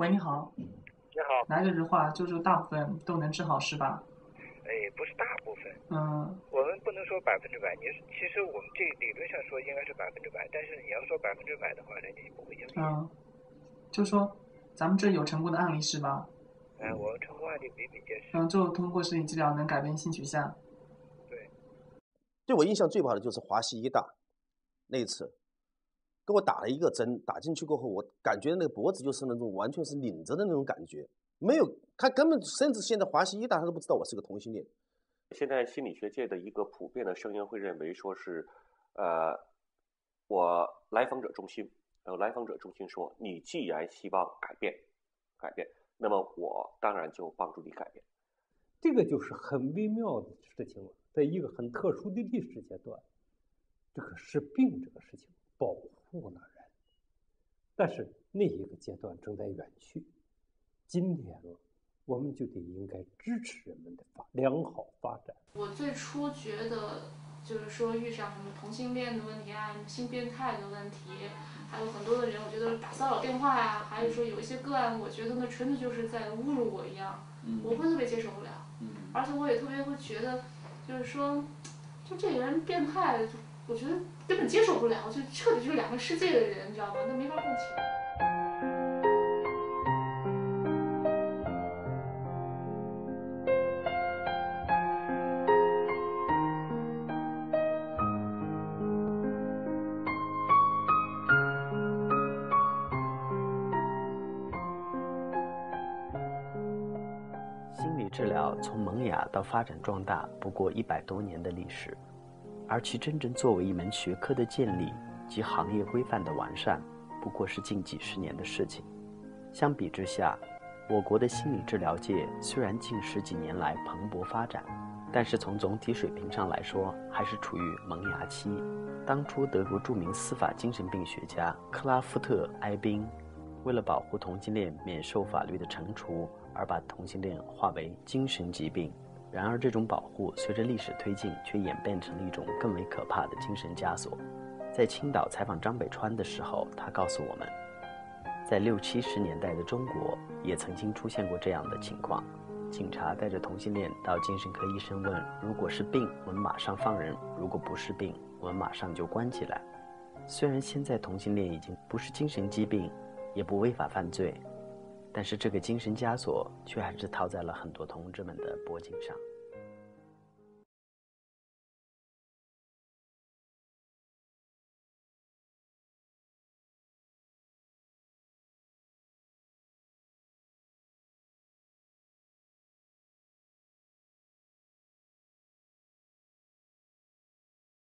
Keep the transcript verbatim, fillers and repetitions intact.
喂，你好。 你好。 来个人话，就是大部分都能治好是吧？ 哎，不是大部分， 嗯我们不能说百分之百。你是其实我们这理论上说应该是百分之百，但是你要说百分之百的话，人家就不会相信。 嗯，就说咱们这有成功的案例是吧？ 哎，我成功案例比比皆是。 嗯，就通过实体治疗能改变性取向。 对， 对我印象最不好的就是华西医大那一次，给我打了一个针，打进去过后，我感觉那个脖子就是那种完全是拧着的那种感觉，没有，他根本甚至现在华西医大他都不知道我是个同性恋。 现在心理学界的一个普遍的声音会认为说是，呃，我来访者中心，呃，来访者中心说，你既然希望改变，改变，那么我当然就帮助你改变。 这个就是很微妙的事情了，在一个很特殊的历史阶段，这个是病这个事情保护了人，但是那一个阶段正在远去，今天了，我们就得应该支持人们的发良好发展。 我最初觉得，就是说遇上什么同性恋的问题啊，性变态的问题，还有很多的人，我觉得打骚扰电话呀、啊，还有说有一些个案，我觉得那真的就是在侮辱我一样，我会特别接受不了，而且我也特别会觉得，就是说，就这个人变态，我觉得根本接受不了，就彻底就是两个世界的人，你知道吗？那没法共情。 心理治疗从萌芽到发展壮大不过一百多年的历史，而其真正作为一门学科的建立及行业规范的完善，不过是近几十年的事情。相比之下，我国的心理治疗界虽然近十几年来蓬勃发展，但是从总体水平上来说，还是处于萌芽期。当初德国著名司法精神病学家克拉夫特·埃宾为了保护同性恋免受法律的惩处，而把同性恋划为精神疾病。然而这种保护随着历史推进却演变成了一种更为可怕的精神枷锁。在青岛采访张北川的时候，他告诉我们，在六七十年代的中国也曾经出现过这样的情况，警察带着同性恋到精神科医生问，如果是病我们马上放人，如果不是病我们马上就关起来。虽然现在同性恋已经不是精神疾病，也不违法犯罪，但是这个精神枷锁却还是套在了很多同志们的脖颈上。